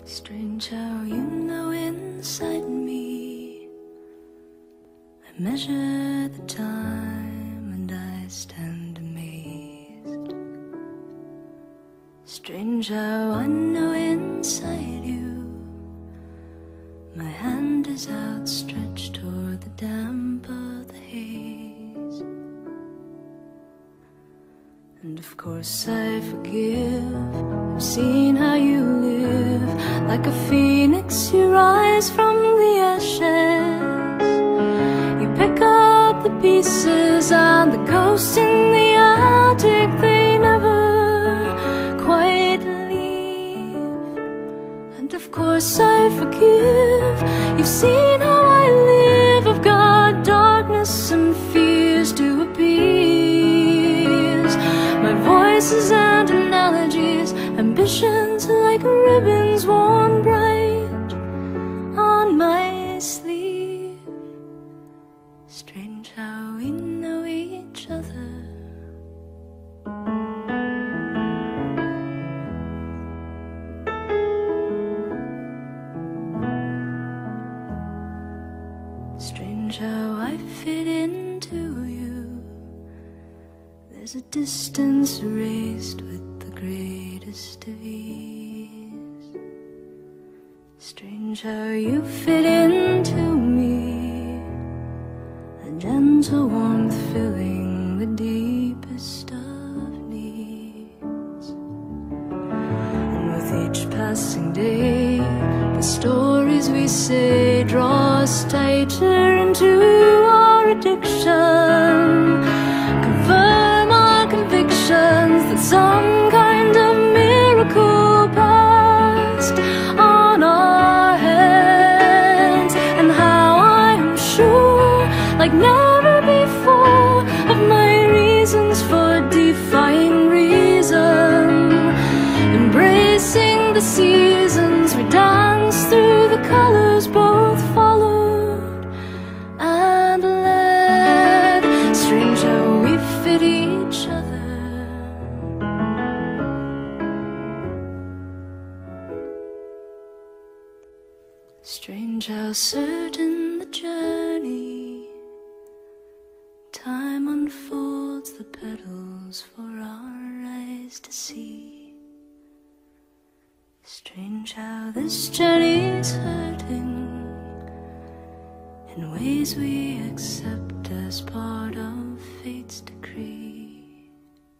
Strange how you know inside me I measure the time and I stand amazed. Strange how I know inside you my hand is outstretched toward the damp of the haze. And of course I forgive. I've seen how you live. Like a phoenix you rise from the ashes. You pick up the pieces and the ghosts in the attic, they never quite leave. And of course I forgive. You've seen how I live. I've got darkness and fears to appease. My voices and analogies, ambitions like ribbons worn bright on my sleeve. Strange how we know each other. Strange how I fit into you. There's a distance erased with the greatest of ease. Strange how you fit into me, a gentle warmth filling the deepest of needs. And with each passing day, the stories we say draw us tighter into our addiction, confirm our convictions that some kind of miracle passed on our hands. And how I am sure, like never before, of my reasons for defying reason, embracing the seasons we danced through, the colors both followed and led. Strange how we fit each other. Strange how certain the journey, time unfolds the petals for our eyes to see. Strange how this journey's hurting in ways we accept as part of fate's decree.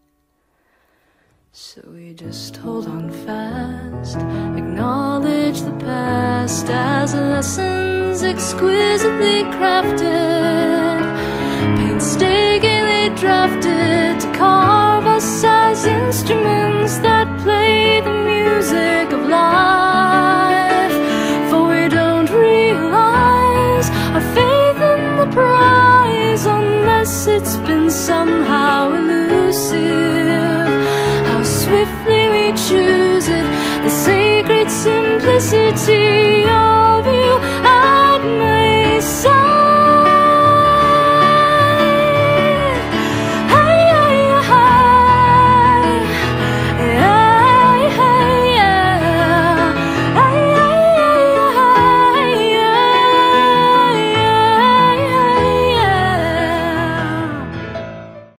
So we just hold on fast, acknowledge the past as lessons exquisitely crafted, painstakingly drafted to carve us as instruments that play the music of life. For we don't realize our faith in the prize unless it's been somehow elusive. How swiftly we choose it, the sacred simplicity